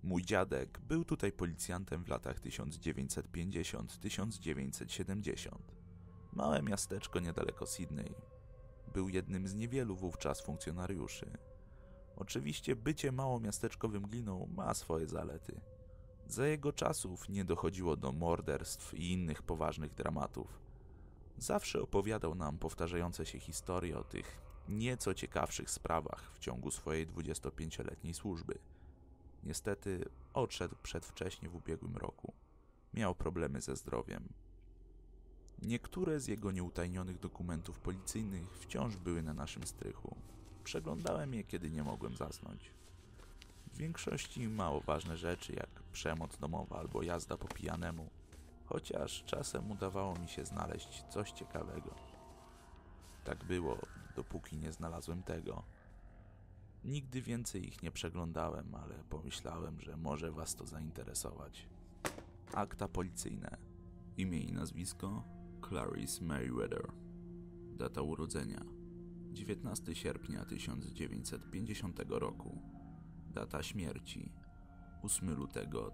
Mój dziadek był tutaj policjantem w latach 1950-1970. Małe miasteczko niedaleko Sydney. Był jednym z niewielu wówczas funkcjonariuszy. Oczywiście bycie małomiasteczkowym gliną ma swoje zalety. Za jego czasów nie dochodziło do morderstw i innych poważnych dramatów. Zawsze opowiadał nam powtarzające się historie o tych nieco ciekawszych sprawach w ciągu swojej 25-letniej służby. Niestety odszedł przedwcześnie w ubiegłym roku. Miał problemy ze zdrowiem. Niektóre z jego nieutajnionych dokumentów policyjnych wciąż były na naszym strychu. Przeglądałem je, kiedy nie mogłem zasnąć. W większości mało ważne rzeczy, jak przemoc domowa albo jazda po pijanemu, chociaż czasem udawało mi się znaleźć coś ciekawego. Tak było, dopóki nie znalazłem tego. Nigdy więcej ich nie przeglądałem, ale pomyślałem, że może was to zainteresować. Akta policyjne. Imię i nazwisko: Clarice Merriweather. Data urodzenia: 19 sierpnia 1950 roku. Data śmierci: 8 lutego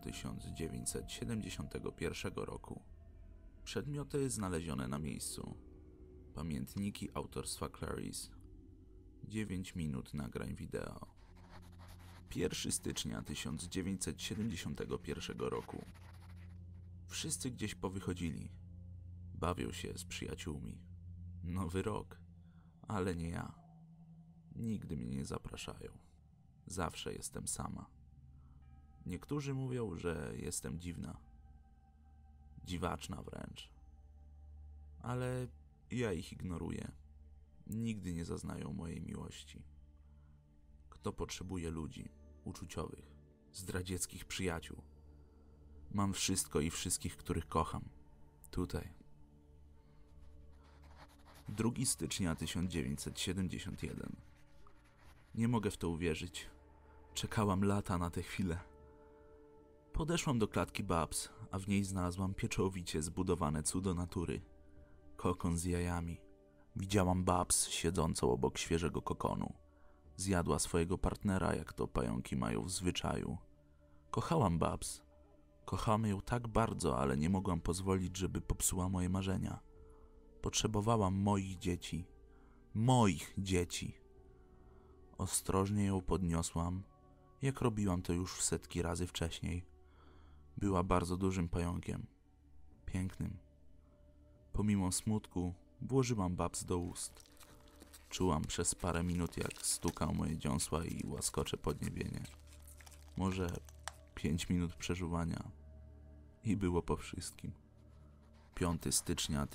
1971 roku. Przedmioty znalezione na miejscu: pamiętniki autorstwa Clarice. 9 minut nagrań wideo. 1 stycznia 1971 roku. Wszyscy gdzieś powychodzili. Bawią się z przyjaciółmi. Nowy rok, ale nie ja. Nigdy mnie nie zapraszają. Zawsze jestem sama. Niektórzy mówią, że jestem dziwna. Dziwaczna wręcz. Ale ja ich ignoruję. Nigdy nie zaznają mojej miłości. Kto potrzebuje ludzi uczuciowych, zdradzieckich przyjaciół? Mam wszystko i wszystkich, których kocham. Tutaj. 2 stycznia 1971. Nie mogę w to uwierzyć. Czekałam lata na tę chwilę. Podeszłam do klatki Babs, a w niej znalazłam pieczołowicie zbudowane cudo natury. Kokon z jajami. Widziałam Babs siedzącą obok świeżego kokonu. Zjadła swojego partnera, jak to pająki mają w zwyczaju. Kochałam Babs. Kochałam ją tak bardzo, ale nie mogłam pozwolić, żeby popsuła moje marzenia. Potrzebowałam moich dzieci. Moich dzieci. Ostrożnie ją podniosłam, jak robiłam to już setki razy wcześniej. Była bardzo dużym pająkiem. Pięknym. Pomimo smutku włożyłam Babs do ust. Czułam przez parę minut, jak stukał moje dziąsła i łaskocze podniebienie. Może 5 minut przeżuwania i było po wszystkim. 5 stycznia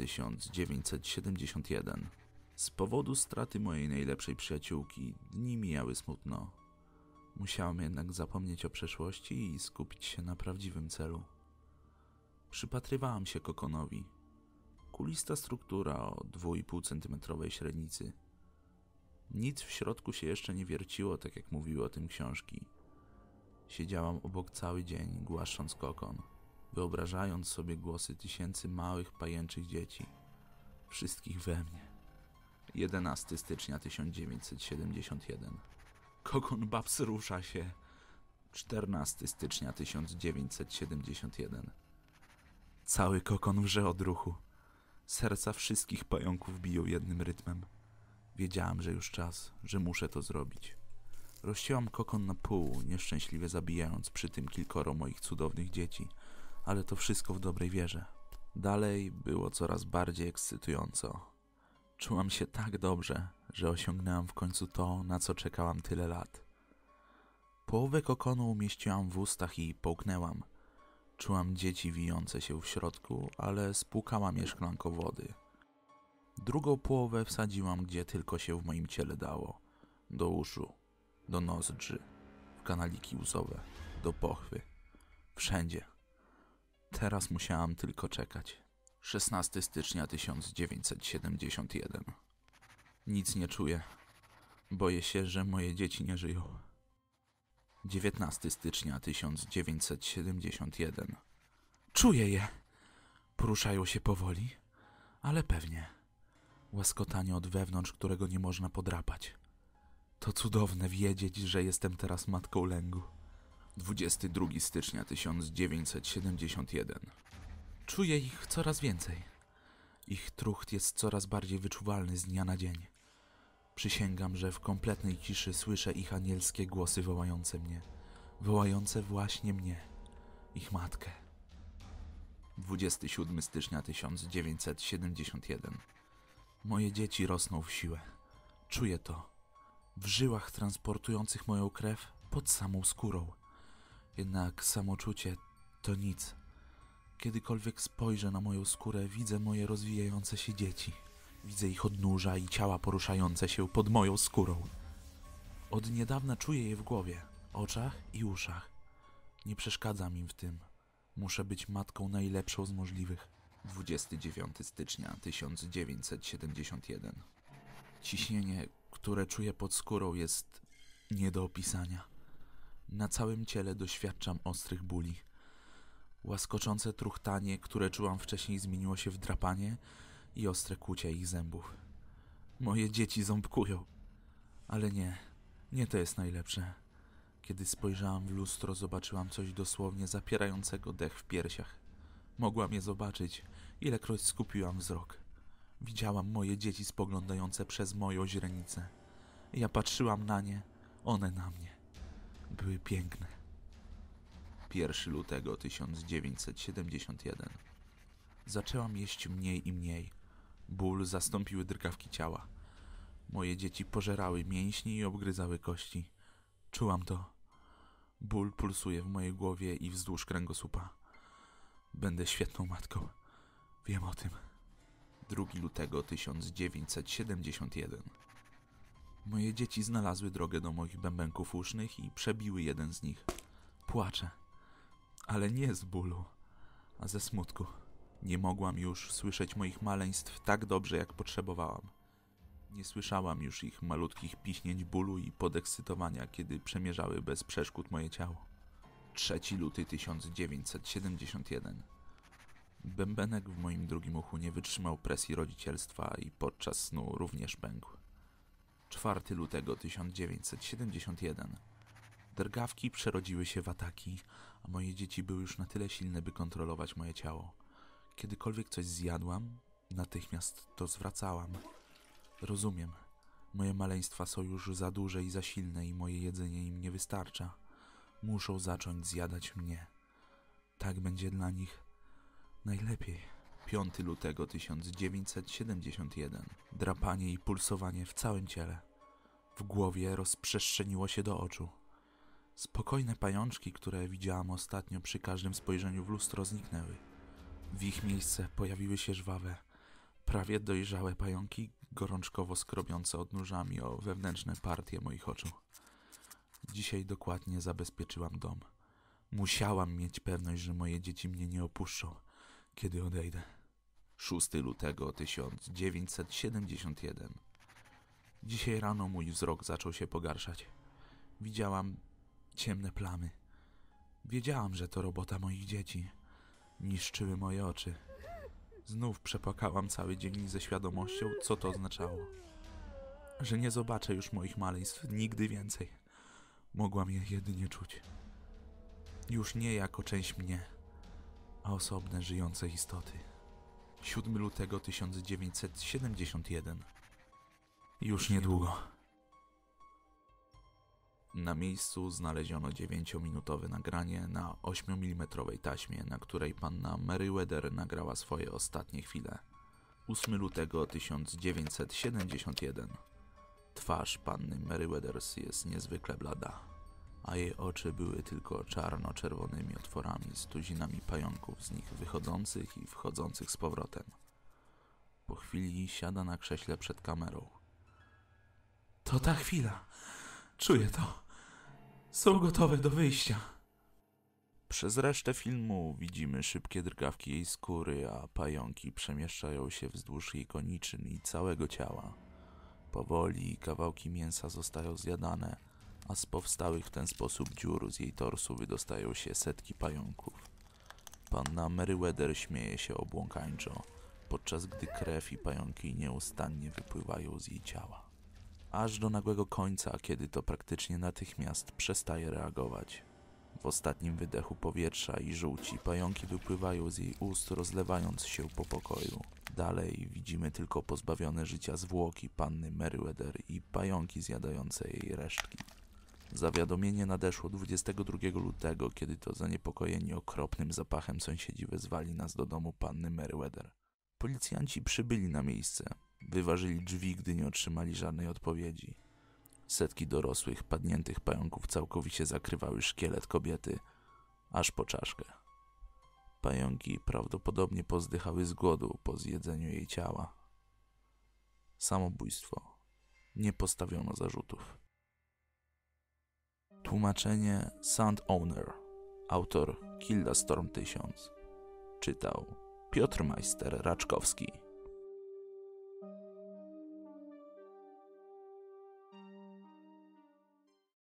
1971. Z powodu straty mojej najlepszej przyjaciółki dni mijały smutno. Musiałam jednak zapomnieć o przeszłości i skupić się na prawdziwym celu. Przypatrywałam się kokonowi. Kulista struktura o 2,5 cm średnicy. Nic w środku się jeszcze nie wierciło, tak jak mówiły o tym książki. Siedziałam obok cały dzień, głaszcząc kokon, wyobrażając sobie głosy tysięcy małych, pajęczych dzieci. Wszystkich we mnie. 11 stycznia 1971. Kokon Babs rusza się. 14 stycznia 1971. Cały kokon wrze od ruchu. Serca wszystkich pająków biją jednym rytmem. Wiedziałam, że już czas, że muszę to zrobić. Rozcięłam kokon na pół, nieszczęśliwie zabijając przy tym kilkoro moich cudownych dzieci, ale to wszystko w dobrej wierze. Dalej było coraz bardziej ekscytująco. Czułam się tak dobrze, że osiągnęłam w końcu to, na co czekałam tyle lat. Połowę kokonu umieściłam w ustach i połknęłam. Czułam dzieci wijące się w środku, ale spłukałam je szklanką wody. Drugą połowę wsadziłam, gdzie tylko się w moim ciele dało. Do uszu, do nozdrzy, w kanaliki łzowe, do pochwy. Wszędzie. Teraz musiałam tylko czekać. 16 stycznia 1971. Nic nie czuję. Boję się, że moje dzieci nie żyją. 19 stycznia 1971. Czuję je. Poruszają się powoli, ale pewnie. Łaskotanie od wewnątrz, którego nie można podrapać. To cudowne wiedzieć, że jestem teraz matką lęgu. 22 stycznia 1971. Czuję ich coraz więcej. Ich trucht jest coraz bardziej wyczuwalny z dnia na dzień. Przysięgam, że w kompletnej ciszy słyszę ich anielskie głosy wołające mnie. Wołające właśnie mnie, ich matkę. 27 stycznia 1971. Moje dzieci rosną w siłę. Czuję to. W żyłach transportujących moją krew pod samą skórą. Jednak samoczucie to nic. Kiedykolwiek spojrzę na moją skórę, widzę moje rozwijające się dzieci. Widzę ich odnóża i ciała poruszające się pod moją skórą. Od niedawna czuję je w głowie, oczach i uszach. Nie przeszkadzam im w tym. Muszę być matką najlepszą z możliwych. 29 stycznia 1971. Ciśnienie, które czuję pod skórą, jest nie do opisania. Na całym ciele doświadczam ostrych bóli. Łaskoczące truchtanie, które czułam wcześniej, zmieniło się w drapanie i ostre kłucie ich zębów. Moje dzieci ząbkują. Ale nie to jest najlepsze. Kiedy spojrzałam w lustro, zobaczyłam coś dosłownie zapierającego dech w piersiach. Mogłam je zobaczyć, ilekroć skupiłam wzrok. Widziałam moje dzieci spoglądające przez moją źrenicę. Ja patrzyłam na nie, one na mnie. Były piękne. 1 lutego 1971. Zaczęłam jeść mniej i mniej. Ból zastąpiły drgawki ciała. Moje dzieci pożerały mięśni i obgryzały kości. Czułam to. Ból pulsuje w mojej głowie i wzdłuż kręgosłupa. Będę świetną matką. Wiem o tym. 2 lutego 1971. Moje dzieci znalazły drogę do moich bębenków usznych i przebiły jeden z nich. Płaczę. Ale nie z bólu, a ze smutku. Nie mogłam już słyszeć moich maleństw tak dobrze, jak potrzebowałam. Nie słyszałam już ich malutkich piśnięć bólu i podekscytowania, kiedy przemierzały bez przeszkód moje ciało. 3 luty 1971. Bębenek w moim drugim uchu nie wytrzymał presji rodzicielstwa i podczas snu również pękł. 4 lutego 1971. Drgawki przerodziły się w ataki, a moje dzieci były już na tyle silne, by kontrolować moje ciało. Kiedykolwiek coś zjadłam, natychmiast to zwracałam. Rozumiem. Moje maleństwa są już za duże i za silne i moje jedzenie im nie wystarcza. Muszą zacząć zjadać mnie. Tak będzie dla nich najlepiej. 5 lutego 1971. Drapanie i pulsowanie w całym ciele. W głowie rozprzestrzeniło się do oczu. Spokojne pajączki, które widziałam ostatnio przy każdym spojrzeniu w lustro, zniknęły. W ich miejsce pojawiły się żwawe, prawie dojrzałe pająki, gorączkowo skrobiące odnóżami o wewnętrzne partie moich oczu. Dzisiaj dokładnie zabezpieczyłam dom. Musiałam mieć pewność, że moje dzieci mnie nie opuszczą, kiedy odejdę. 6 lutego 1971. Dzisiaj rano mój wzrok zaczął się pogarszać. Widziałam ciemne plamy. Wiedziałam, że to robota moich dzieci. Niszczyły moje oczy. Znów przepłakałam cały dzień ze świadomością, co to oznaczało. Że nie zobaczę już moich maleństw nigdy więcej. Mogłam je jedynie czuć. Już nie jako część mnie, a osobne, żyjące istoty. 7 lutego 1971. Już niedługo. Na miejscu znaleziono 9-minutowe nagranie na 8-mm taśmie, na której panna Merriweather nagrała swoje ostatnie chwile. 8 lutego 1971. Twarz panny Merriweather jest niezwykle blada, a jej oczy były tylko czarno-czerwonymi otworami z tuzinami pająków z nich wychodzących i wchodzących z powrotem. Po chwili siada na krześle przed kamerą. To ta chwila. Czuję to. Są gotowe do wyjścia. Przez resztę filmu widzimy szybkie drgawki jej skóry, a pająki przemieszczają się wzdłuż jej koniczyn i całego ciała. Powoli kawałki mięsa zostają zjadane, a z powstałych w ten sposób dziur z jej torsu wydostają się setki pająków. Panna Merriweather śmieje się obłąkańczo, podczas gdy krew i pająki nieustannie wypływają z jej ciała. Aż do nagłego końca, kiedy to praktycznie natychmiast przestaje reagować. W ostatnim wydechu powietrza i żółci pająki wypływają z jej ust, rozlewając się po pokoju. Dalej widzimy tylko pozbawione życia zwłoki panny Merryweather i pająki zjadające jej resztki. Zawiadomienie nadeszło 22 lutego, kiedy to zaniepokojeni okropnym zapachem sąsiedzi wezwali nas do domu panny Merryweather. Policjanci przybyli na miejsce. Wyważyli drzwi, gdy nie otrzymali żadnej odpowiedzi. Setki dorosłych, padniętych pająków całkowicie zakrywały szkielet kobiety, aż po czaszkę. Pająki prawdopodobnie pozdychały z głodu po zjedzeniu jej ciała. Samobójstwo. Nie postawiono zarzutów. Tłumaczenie Sound Owner. Autor Kilda Storm 1000. Czytał Piotr Majster Raczkowski.